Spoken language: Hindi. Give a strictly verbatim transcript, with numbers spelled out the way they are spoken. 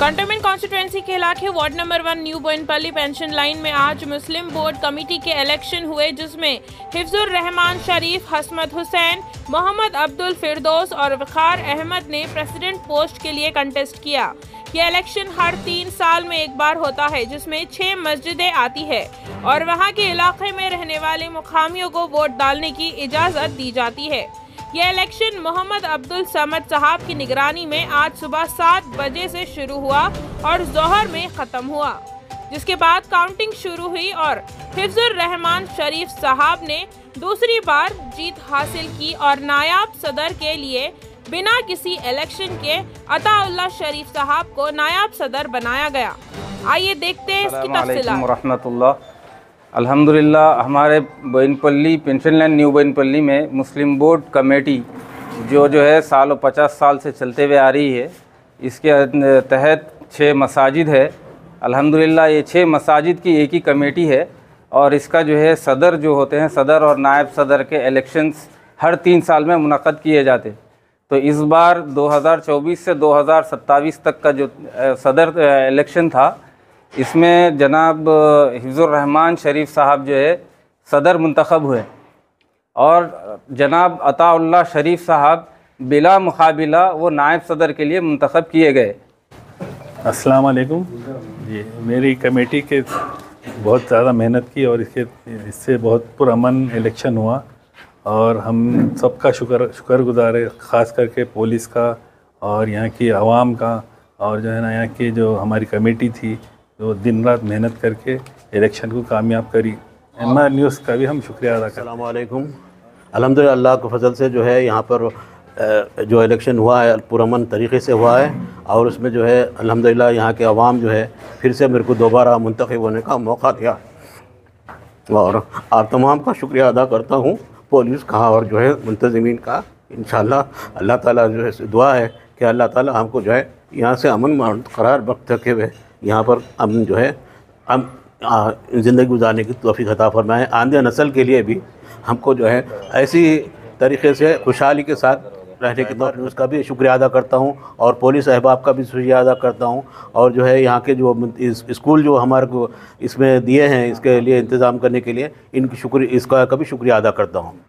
कंटोनमेंट कॉन्स्टिट्यूंसी के इलाके ward number one new Boinpalli pension line में आज मुस्लिम बोर्ड कमेटी के इलेक्शन हुए, जिसमें हिफ्जुर रहमान शरीफ, हसमत हुसैन, मोहम्मद अब्दुल फिरदौस और वकार अहमद ने प्रेसिडेंट पोस्ट के लिए कंटेस्ट किया। यह इलेक्शन हर तीन साल में एक बार होता है, जिसमें छह मस्जिदें आती है और वहां के इलाके में रहने वाले मुकामियों को वोट डालने की इजाज़त दी जाती है। यह इलेक्शन मोहम्मद अब्दुल समद साहब की निगरानी में आज सुबह सात बजे से शुरू हुआ और जोहर में ख़त्म हुआ, जिसके बाद काउंटिंग शुरू हुई और हिफ्जुर रहमान शरीफ साहब ने दूसरी बार जीत हासिल की और नायाब सदर के लिए बिना किसी इलेक्शन के अताउल्लाह शरीफ साहब को नायाब सदर बनाया गया। आइए देखते हैं इसकी तफसीलात। अल्हम्दुलिल्लाह, हमारे Boinpalli pension line new Boinpalli में मुस्लिम बोर्ड कमेटी जो जो है सालों पचास साल से चलते हुए आ रही है, इसके तहत छः मसाजिद है। अल्हम्दुलिल्लाह ये छः मसाजिद की एक ही कमेटी है और इसका जो है सदर जो होते हैं, सदर और नायब सदर के इलेक्शंस हर तीन साल में मुनक़्क़द किए जाते। तो इस बार दो हज़ार चौबीस से दो हज़ार सत्ताईस तक का जो सदर इलेक्शन था, इसमें जनाब हिफ्जुर रहमान शरीफ साहब जो है सदर मुंतखब हुए और जनाब अताउल्लाह शरीफ साहब बिला मुकाबिला वो नायब सदर के लिए मुंतखब किए गए। अस्सलाम वालेकुम जी। मेरी कमेटी के बहुत ज़्यादा मेहनत की और इसके इससे बहुत पुरअमन इलेक्शन हुआ और हम सबका शुक्र शुक्रगुजार है, ख़ास करके पुलिस का और यहाँ की आवाम का और जो है ना यहाँ की जो हमारी कमेटी थी जो दिन रात मेहनत करके इलेक्शन को कामयाब करी। एम आर न्यूज़ का भी हम शुक्रिया अदा करते हैं। अस्सलाम वालेकुम। अल्हम्दुलिल्लाह, अल्लाह के फजल से जो है यहाँ पर जो इलेक्शन हुआ है पुरअमन तरीक़े से हुआ है और उसमें जो है अल्हम्दुलिल्लाह यहाँ के अवाम जो है फिर से मेरे को दोबारा मुंतखब होने का मौका दिया और आप तमाम का शुक्रिया अदा करता हूँ, पुलिस का और जो है मुंतज़मीन का। इंशाअल्लाह अल्लाह ताला जो है दुआ है कि अल्लाह ताला हमको जो है यहाँ से अमन बरकरार रखते हुए यहाँ पर अमन जो है हम ज़िंदगी गुजारने की तौफ़ीक़ अता फरमाए। आंदे नस्ल के लिए भी हमको जो है ऐसी तरीक़े से खुशहाली के साथ रहने के बाद उसका भी शुक्रिया अदा करता हूँ और पुलिस अहबाब का भी शुक्रिया अदा करता हूँ और जो है यहाँ के जो स्कूल जो हमारे को इसमें दिए हैं इसके लिए इंतज़ाम करने के लिए इनकी शुक्रिया इसका का भी शुक्रिया अदा करता हूँ।